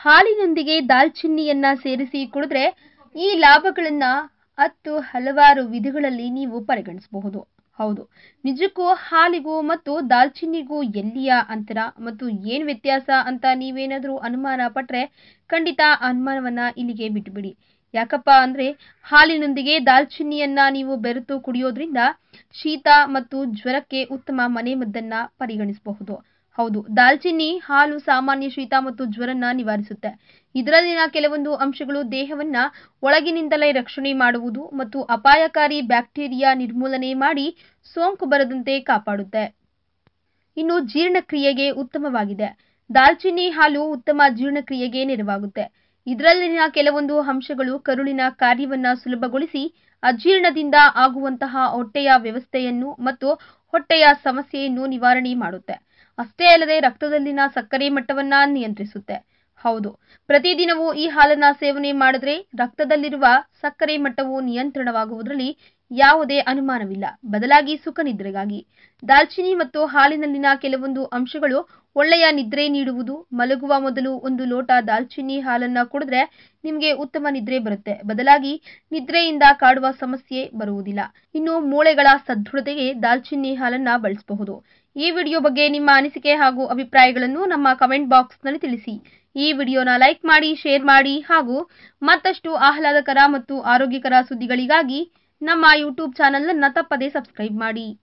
ಹಾಲಿನೊಂದಿಗೆ ದಾಲ್ಚಿನ್ನಿಯನ್ನ ಸೇರಿಸಿ ಕುಡಿದ್ರೆ ಈ ಲಾಭಗಳನ್ನ ಹಲವಾರು ವಿಧಗಳಲ್ಲಿ ನೀವು ಪರಿಗಣಿಸಬಹುದು. ಹೌದು, ನಿಜಕ್ಕೂ ಹಾಲಿಗೂ ಮತ್ತು ದಾಲ್ಚಿನ್ನಿಗೂ ಎಲ್ಲಿಯ ಅಂತರ ಮತ್ತು ಏನ್ ವ್ಯತ್ಯಾಸ ಅಂತ ನೀವೇನಾದ್ರೂ ಅನುಮಾನ ಪಟ್ರೆ ಖಂಡಿತ ಅನುಮಾನವನ್ನ ಇಲ್ಲಿಗೆ ಬಿಟ್ಟುಬಿಡಿ. ಯಾಕಪ್ಪ ಅಂದ್ರೆ ಹಾಲಿನೊಂದಿಗೆ ದಾಲ್ಚಿನ್ನಿಯನ್ನ ನೀವು ಬೆರೆತು ಕುಡಿಯೋದ್ರಿಂದ ಶೀತ ಮತ್ತು ಜ್ವರಕ್ಕೆ ಉತ್ತಮ ಮನೆಮದ್ದನ್ನ ಪರಿಗಣಿಸಬಹುದು. ಹೌದು, ದಾಲ್ಚಿನ್ನಿ ಹಾಲು ಸಾಮಾನ್ಯ ಶೀತ ಮತ್ತು ಜ್ವರನ ನಿವಾರಿಸುತ್ತೆ. ಇದರಲ್ಲಿನ ಕೆಲವೊಂದು ಅಂಶಗಳು ದೇಹವನ್ನ ಒಳಗಿನಿಂದಲೇ ರಕ್ಷಣೆ ಮಾಡುವುದು ಮತ್ತು ಅಪಾಯಕಾರಿ ಬ್ಯಾಕ್ಟೀರಿಯಾ ನಿರ್ಮೂಲನೆ ಮಾಡಿ ಸೋಂಕು ಬರದಂತೆ ಕಾಪಾಡುತ್ತೆ. ಇನ್ನು ಜೀರ್ಣಕ್ರಿಯೆಗೆ ಉತ್ತಮವಾಗಿದೆ. ದಾಲ್ಚಿನ್ನಿ ಹಾಲು ಉತ್ತಮ ಜೀರ್ಣಕ್ರಿಯೆಗೆ ನೆರವಾಗುತ್ತೆ. ಇದರಲ್ಲಿನ ಕೆಲವೊಂದು ಅಂಶಗಳು ಕರುಳಿನ ಕಾರ್ಯವನ್ನ ಸುಲಭಗೊಳಿಸಿ ಅಜೀರ್ಣದಿಂದ ಆಗುವಂತಹ ಹೊಟ್ಟೆಯ ವ್ಯವಸ್ಥೆಯನ್ನು ಮತ್ತು ಹೊಟ್ಟೆಯ ಸಮಸ್ಯೆಯನ್ನು ನಿವಾರಣೆ ಮಾಡುತ್ತೆ. ಅಷ್ಟೇ ಅಲ್ಲದೆ ರಕ್ತದಲ್ಲಿನ ಸಕ್ಕರೆ ಮಟ್ಟವನ್ನ ನಿಯಂತ್ರಿಸುತ್ತೆ. ಹೌದು, ಪ್ರತಿದಿನವೂ ಈ ಹಾಲನ್ನ ಸೇವನೆ ಮಾಡಿದ್ರೆ ರಕ್ತದಲ್ಲಿರುವ ಸಕ್ಕರೆ ಮಟ್ಟವು ನಿಯಂತ್ರಣವಾಗುವುದರಲ್ಲಿ ಯಾವುದೇ ಅನುಮಾನವಿಲ್ಲ. ಬದಲಾಗಿ ಸುಖ ನಿದ್ರೆಗಾಗಿ ದಾಲ್ಚಿನ್ನಿ ಮತ್ತು ಹಾಲಿನಲ್ಲಿನ ಕೆಲವೊಂದು ಅಂಶಗಳು ಒಳ್ಳೆಯ ನಿದ್ರೆ ನೀಡುವುದು. ಮಲಗುವ ಮೊದಲು 1 ಲೋಟ ದಾಲ್ಚಿನ್ನಿ ಹಾಲನ್ನ ಕುಡಿದ್ರೆ ನಿಮಗೆ ಉತ್ತಮ ನಿದ್ರೆ ಬರುತ್ತೆ. ಬದಲಾಗಿ ನಿದ್ರೆಯಿಂದ ಕಾಡುವ ಸಮಸ್ಯೆ ಬರುವುದಿಲ್ಲ. ಇನ್ನು ಮೂಳೆಗಳ ಸದೃಢತೆಗೆ ದಾಲ್ಚಿನ್ನಿ ಹಾಲನ್ನ ಬಳಸಬಹುದು. ಈ ವಿಡಿಯೋ ಬಗ್ಗೆ ನಿಮ್ಮ ಅನಿಸಿಕೆ ಹಾಗೂ ಅಭಿಪ್ರಾಯಗಳನ್ನು ನಮ್ಮ ಕಮೆಂಟ್ ಬಾಕ್ಸ್ ನಲ್ಲಿ ತಿಳಿಸಿ. ಈ ವಿಡಿಯೋನ ಲೈಕ್ ಮಾಡಿ, ಶೇರ್ ಮಾಡಿ ಹಾಗೂ ಮತ್ತಷ್ಟು ಆಹ್ಲಾದಕರ ಮತ್ತು ಆರೋಗ್ಯಕರ ಸುದ್ದಿಗಳಿಗಾಗಿ ನಮ್ಮ ಯೂಟ್ಯೂಬ್ ಚಾನೆಲ್ ಅನ್ನು ತಪ್ಪದೇ ಸಬ್ಸ್ಕ್ರೈಬ್ ಮಾಡಿ.